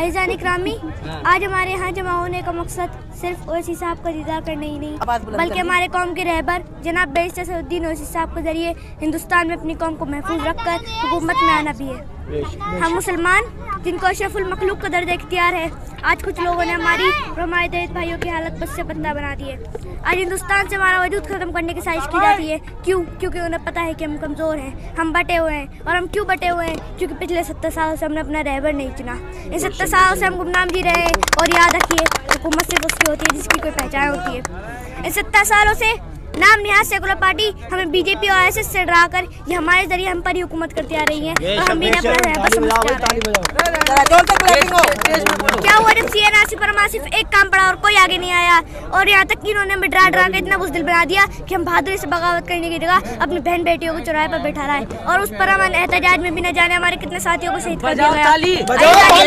अज़ीज़ान इकरामी, आज हमारे यहाँ जमा होने का मकसद सिर्फ ओवैसी साहब का दीदार करना ही नहीं, बल्कि हमारे कौम के रहबर जनाब बैरिस्टर सैफुद्दीन ओवैसी साहब के जरिए हिंदुस्तान में अपनी कौम को महफूज रखकर हुकूमत में आना भी है। हम मुसलमान जिनको अशरफुल मखलूक का दर्जा इख्तियार है, आज कुछ लोगों ने हमारी और हमारे दलित भाइयों की हालत बस से बंदा बना दी है। आज हिंदुस्तान से हमारा वजूद खत्म करने की साजिश की जाती है। क्यों? क्योंकि उन्हें पता है कि हम कमज़ोर हैं, हम बटे हुए हैं। और हम क्यों बटे हुए हैं? क्योंकि पिछले 70 सालों से हमने अपना रहबर नहीं चुना। इन 70 सालों से हम गुमनाम जी रहे हैं। और याद रखिए, हुकूमत सिर्फ उसकी होती है जिसकी कोई पहचान होती है। इन 70 सालों से नाम निहाज सेकुलर पार्टी हमें बीजेपी और आईएसएस से डरा कर ये हमारे जरिए हम पर ही हुकूमत करती आ रही है। और हम भी अपना रहबर समझते आ रहे हैं। क्या हुआ जब CNRC पर हमारा सिर्फ एक काम पड़ा और कोई आगे नहीं आया? और यहाँ तक कि इन्होंने हमें डरा डरा के इतना बुज़दिल बना दिया कि हम बहादुरी से बगावत करने की जगह अपनी बहन बेटियों को चौराहे पर बैठा रहा है। और उस पर हम एहतजाज में भी न जाने हमारे कितने साथियों को शहीद कर दिया गया।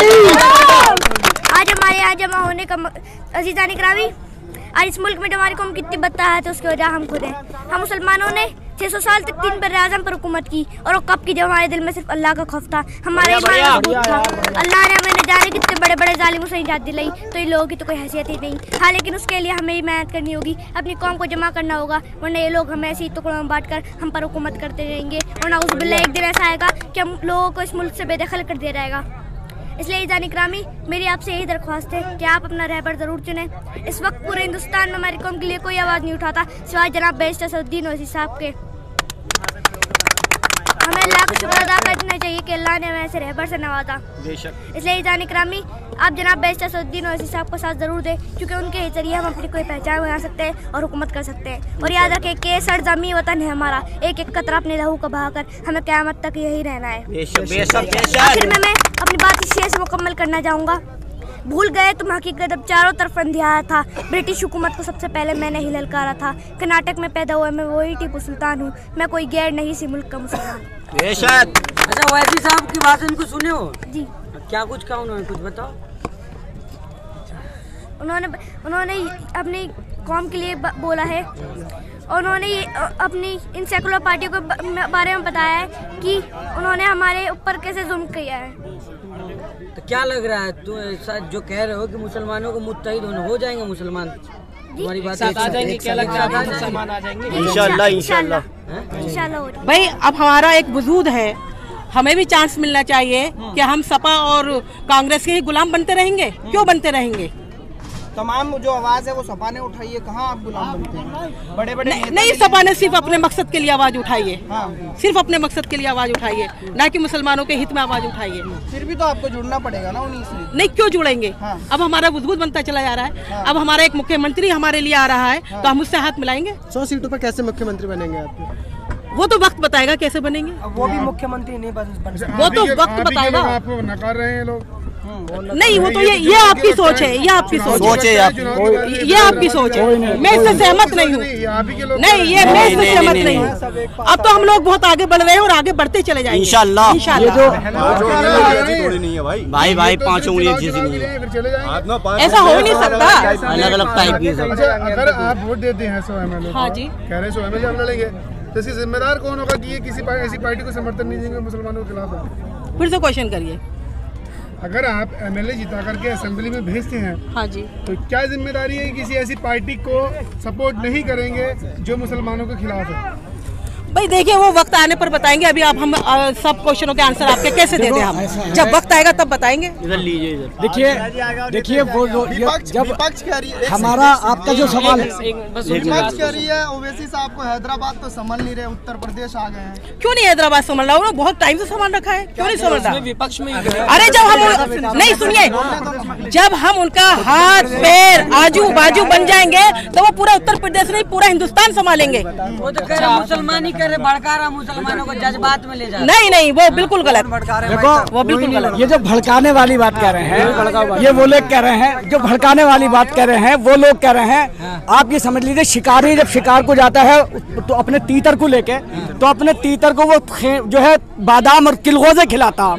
आज हमारे यहाँ जमा होने का अज़ीज़ान इकरामी, आज इस मुल्क में जो हमारी कौम कितनी बदतर है तो उसकी वजह हम खुद हैं। हम मुसलमानों ने 600 साल तक 3 बर्र-ए-आज़म पर हुकूमत की। और वो कब की? जब हमारे दिल में सिर्फ अल्लाह का खौफ था, हमारा ईमान मजबूत था। अल्लाह ने हमें न जाने कितने बड़े बड़े जालिमों से निजात दिलाई, तो इन लोगों की तो कोई हैसियत ही नहीं। हाँ, लेकिन उसके लिए हमें ही मेहनत करनी होगी, अपनी कौम को जमा करना होगा, वरना ये लोग हमें ऐसे ही टुकड़ों में बांट कर हम पर हुकूमत करते रहेंगे। और नाउज़ुबिल्लाह एक दिन ऐसा आएगा कि हम लोगों को इस मुल्क से बेदखल कर दिया जाएगा। इसलिए अज़ीज़ान इकरामी, मेरी आपसे यही दरख्वास्त है कि आप अपना रहबर ज़रूर चुनें। इस वक्त पूरे हिंदुस्तान में हमारी कौम के लिए कोई आवाज़ नहीं उठाता सिवाय जनाब बैरिस्टर सैफुद्दीन ओवैसी साहब के। हमें अल्लाह का शुक्र अदा करना चाहिए कि अल्लाह ने हमें ऐसे रहबर से नवाजा। इसलिए अज़ीज़ान इकरामी, आप जनाब बैरिस्टर सैफुद्दीन ओवैसी साहब को साथ ज़रूर दें, क्योंकि उनके जरिए हम अपनी कोई पहचान बना सकते हैं और हुकूमत कर सकते हैं। और याद रखें कि सरजमी वतन है हमारा, एक एक कतरा अपने लहू का बहाकर हमें क़यामत तक यही रहना है। आखिर में मैं अपनी बात इस शेर से मुकम्मल करना चाहूँगा। भूल गए तुम हकीकत अब चारों तरफ अंधियारा था, ब्रिटिश हुकूमत को सबसे पहले मैंने ही ललकारा था। कर्नाटक में पैदा हुआ मैं वही टीपू सुल्तान हूँ, मैं कोई गैर नहीं सी मुल्क का मुसलमान। अच्छा, ओवैसी साहब की बात इनको सुने हो? जी। क्या कुछ कहा उन्होंने, कुछ बताओ। उन्होंने अपनी कौम के लिए बोला है। और उन्होंने ये अपनी इन सेकुलर पार्टियों के बारे में बताया है कि उन्होंने हमारे ऊपर कैसे जुल्म किया है। तो क्या लग रहा है, तो ऐसा जो कह रहे हो कि मुसलमानों को मुत्तहिद हो जाएंगे मुसलमान, तुम्हारी बात आ जाएंगे? क्या लगता है मुसलमान आ जाएंगे? इंशाल्लाह इंशाल्लाह इंशाल्लाह। भाई, अब हमारा एक वजूद है, हमें भी चांस मिलना चाहिए कि हम सपा और कांग्रेस के ही गुलाम बनते रहेंगे? क्यों बनते रहेंगे? तमाम जो आवाज है वो सपा ने उठाई है, कहाँ आप गुलाम बनते हैं? बड़े बड़े नहीं, सपा ने सिर्फ अपने मकसद के लिए आवाज उठाई है। हाँ। सिर्फ अपने मकसद के लिए आवाज उठाई है, ना कि मुसलमानों के हित में आवाज उठाई है। फिर भी तो आपको जुड़ना पड़ेगा ना उन्हीं से। नहीं, क्यों जुड़ेंगे? हाँ। अब हमारा वजूद बनता चला जा रहा है। हाँ। अब हमारा एक मुख्यमंत्री हमारे लिए आ रहा है। हाँ। तो हम उससे हाथ मिलाएंगे। 100 सीटों पर कैसे मुख्यमंत्री बनेंगे आप? वो तो वक्त बताएगा कैसे बनेंगे। वो भी मुख्यमंत्री नहीं बन सकते। वो तो वक्त बताएगा। आपको नकार रहे हैं लोग। नहीं, वो तो ये आपकी सोच है, ये आपकी सोच है, ये आपकी सोच है। मैं इससे सहमत नहीं हूँ। नहीं, ये मैं इससे सहमत नहीं हूँ। अब तो हम लोग बहुत आगे बढ़ रहे हैं और आगे बढ़ते चले जाएंगे इंशाल्लाह। भाई 5 उंगली एक जैसी नहीं है, ऐसा हो नहीं सकता। अलग अलग टाइप की सब। अगर आप वोट देते हैं 100 MLA, हाँ जी, कह रहे 100 MLA हम लड़ेंगे, तो इसकी जिम्मेदार कौन होगा कि ये किसी ऐसी पार्टी को समर्थन नहीं देंगे मुसलमानों के खिलाफ? फिर से क्वेश्चन करिए। अगर आप MLA जिता करके असेंबली में भेजते हैं, हाँ जी, तो क्या जिम्मेदारी है कि किसी ऐसी पार्टी को सपोर्ट नहीं करेंगे जो मुसलमानों के खिलाफ है? भाई देखिए, वो वक्त आने पर बताएंगे। अभी आप हम सब क्वेश्चनों के आंसर आपके कैसे दे दें? हम जब वक्त आएगा तब बताएंगे। इधर लीजिए, इधर देखिए वो जब विपक्ष कह रही है, हमारा आपका जो सवाल है, विपक्ष कह रही है ओवैसी साहब को हैदराबाद तो संभाल नहीं रहे, उत्तर प्रदेश आ गए हैं। क्यों नहीं हैदराबाद संभाल रहा? उन्होंने बहुत टाइम से संभाल रखा है, क्यों नहीं संभाल रहा? विपक्ष में अरे जब हम नहीं, सुनिए, जब हम उनका हाथ पैर आजू बाजू बन जाएंगे तो वो पूरा उत्तर प्रदेश नहीं पूरा हिंदुस्तान संभालेंगे। वो तो कह रहे मुसलमान ही कह रहे, भड़का रहा मुसलमानों को जज्बात में ले जा। नहीं, वो बिल्कुल गलत। देखो वो बिल्कुल गलत। ये जो भड़काने वाली बात कह रहे हैं, ये वो लोग कह रहे हैं जो भड़काने वाली बात कह रहे हैं, वो लोग कह रहे हैं। आप ये समझ लीजिए, शिकारी जब शिकार को जाता है तो अपने तीतर को लेके, तो अपने तीतर को वो जो है बादाम और किलगोजे खिलाता।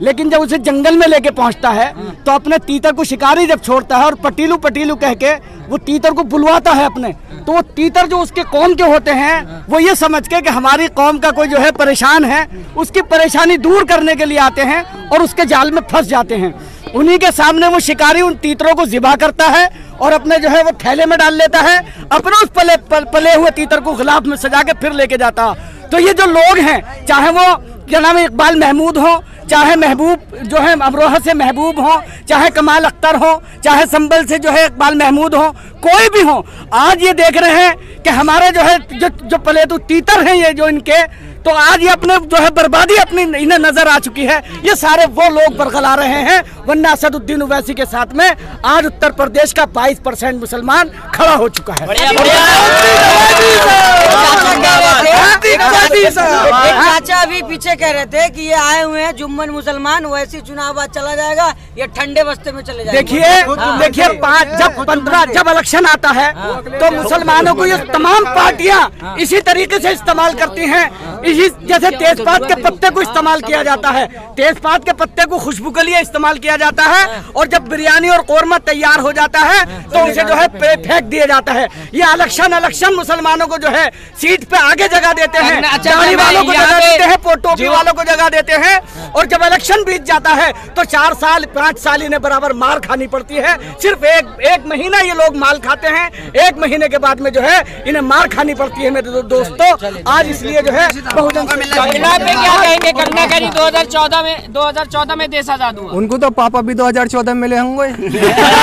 लेकिन जब उसे जंगल में लेके पहुंचता है तो अपने तीतर को शिकारी जब छोड़ता है और पटीलू पटीलू कह के वो तीतर को बुलवाता है अपने, तो वो तीतर जो उसके कौम के होते हैं वो ये समझ के कि हमारी कौम का कोई जो है परेशान है, उसकी परेशानी दूर करने के लिए आते हैं और उसके जाल में फंस जाते हैं। उन्हीं के सामने वो शिकारी उन तीतरों को ज़िबा करता है और अपने जो है वो थैले में डाल लेता है, अपने उस पले हुए तीतर को गिलाफ में सजा के फिर लेके जाता। तो ये जो लोग हैं, चाहे वो क्या नाम है इकबाल महमूद हो, चाहे महबूब जो है अमरोहा से महबूब हो, चाहे कमाल अख्तर हो, चाहे संभल से जो है इकबाल महमूद हो, कोई भी हो, आज ये देख रहे हैं कि हमारे जो है जो पलेतू तीतर हैं ये जो इनके, तो आज ये अपने जो है बर्बादी अपनी इन्हें नजर आ चुकी है। ये सारे वो लोग बरगला रहे हैं, वरना असदुद्दीन ओवैसी के साथ में आज उत्तर प्रदेश का 22% मुसलमान खड़ा हो चुका है। चाचा अभी पीछे कह रहे थे कि ये आए हुए हैं जुम्मन मुसलमान, वैसे चुनाव बाद चला जाएगा, ये ठंडे बस्ते में चले जाएंगे। देखिए जब इलेक्शन आता है तो मुसलमानों को ये तमाम पार्टियां इसी तरीके से इस्तेमाल करती हैं। इसी जैसे तेजपात के पत्ते को इस्तेमाल किया जाता है, तेजपात के पत्ते को खुशबू के लिए इस्तेमाल किया जाता है, और जब बिरयानी और कोरमा तैयार हो जाता है तो उसे जो है फेंक दिया जाता है। ये इलेक्शन मुसलमानों को जो है सीट पे आगे जगह देते हैं, दाढ़ी वालों को जगह देते हैं, टोपी वालों को जगह देते हैं, और जब इलेक्शन बीत जाता है तो 4 साल 5 साल इन्हें बराबर मार खानी पड़ती है। सिर्फ एक महीना ये लोग माल खाते हैं, 1 महीने के बाद में जो है इन्हें मार खानी पड़ती है मेरे दोस्तों। आज इसलिए जो है बहुजन कंगना पे क्या कहेंगे? कंगना करी 2014 में देश आजाद हुआ, उनको तो पापा भी 2014 में मिले होंगे।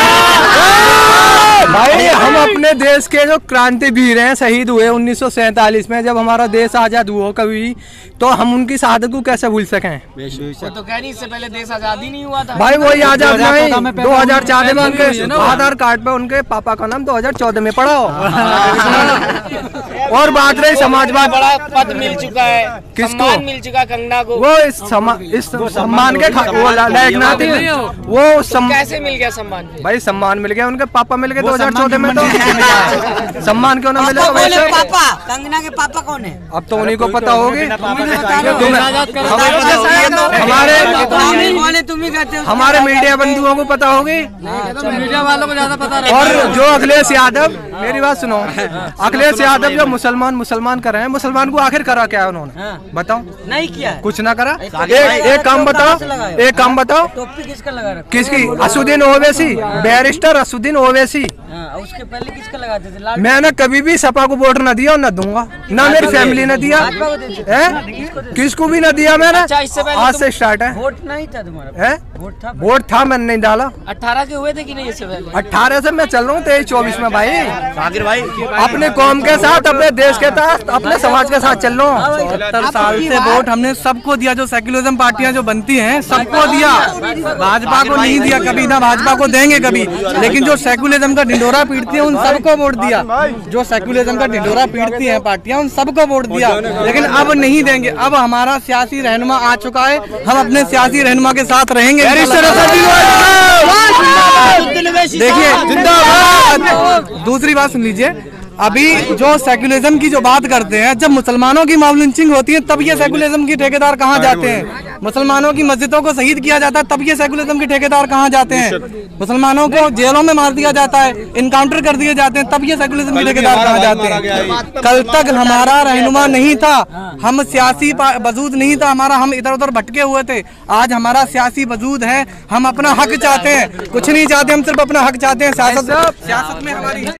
भाई हम अपने देश के जो क्रांतिवीर हैं, शहीद हुए 1947 में, जब हमारा देश आजाद हुआ कभी, तो हम उनकी शहादत को कैसे भूल सकें? वो तो कह रही इससे पहले देश आजाद ही नहीं हुआ था भाई। वही आजाद नहीं, 2014 में उनके आधार कार्ड पे उनके पापा का नाम 2014 में पड़ा हो। और बात रही समाजवाद, बड़ा पद मिल चुका है, किसको मिल चुका कंगना को, वो इस सम्मान के लायक ना थी। वो कैसे मिल गया सम्मान? भाई सम्मान मिल गया, उनके पापा मिल गए 2014 में, तो सम्मान क्यों ना मिले? पापा कंगना के पापा कौन है? अब तो उन्हीं को पता होगी। हमारे मीडिया बंधुओं को पता होगी, मीडिया वालों को ज्यादा पता है। और जो अखिलेश यादव, मेरी बात सुनो, अखिलेश यादव जो मुसलमान कर रहे हैं, मुसलमान को आखिर करा क्या उन्होंने? बताओ। नहीं किया, कुछ ना करा। एक काम बताओ, टोपी किसका लगा रखा? किसकी? असुद्दीन ओवैसी, बैरिस्टर असुद्दीन ओवैसी। उसके पहले किसका लगाते थे? मैंने कभी भी सपा को वोट न दिया और न दूंगा, ना मेरी फैमिली ने दिया, किसको भी न दिया मैंने। आज से स्टार्ट है। वोट नहीं था तुम्हारा? वोट था, मैंने नहीं डाला। 18 के हुए थे कि नहीं? इससे पहले 18 से मैं चल रहा हूँ 23-24 में भाई। अपने कौम के साथ, अपने देश के साथ, अपने समाज के साथ चल रहा हूँ। 70 साल से वोट हमने सबको दिया, जो सेक्युलरिज्म पार्टियां जो बनती हैं सबको दिया, भाजपा को नहीं दिया कभी, ना भाजपा को देंगे कभी, लेकिन जो सेक्युलरिज्म का ढिंढोरा पीटती है उन सबको वोट दिया। जो सेक्युलरिज्म का ढिंढोरा पीटती हैं पार्टियां उन सबको वोट दिया, लेकिन अब नहीं देंगे। अब हमारा सियासी रहनुमा आ चुका है, हम अपने सियासी रहनुमा के साथ रहेंगे। देखिए, दूसरी बात सुन लीजिए, अभी जो सेक्युलरिज्म की जो बात करते हैं, जब मुसलमानों की मॉब लिंचिंग होती है तब ये सेक्युलरिज्म की ठेकेदार कहाँ जाते हैं? मुसलमानों की मस्जिदों को शहीद किया जाता है तब ये सेक्युलरिज्म के ठेकेदार कहाँ जाते हैं? मुसलमानों को जेलों में मार दिया जाता है, इनकाउंटर कर दिए जाते हैं, तब ये सेक्युलरिज्म के ठेकेदार कहाँ जाते हैं? कल तक हमारा रहनुमा नहीं था, हम सियासी वजूद नहीं था हमारा, हम इधर उधर भटके हुए थे। आज हमारा सियासी वजूद है, हम अपना हक चाहते हैं, कुछ नहीं चाहते, हम सिर्फ अपना हक चाहते हैं। सियासत में हमारी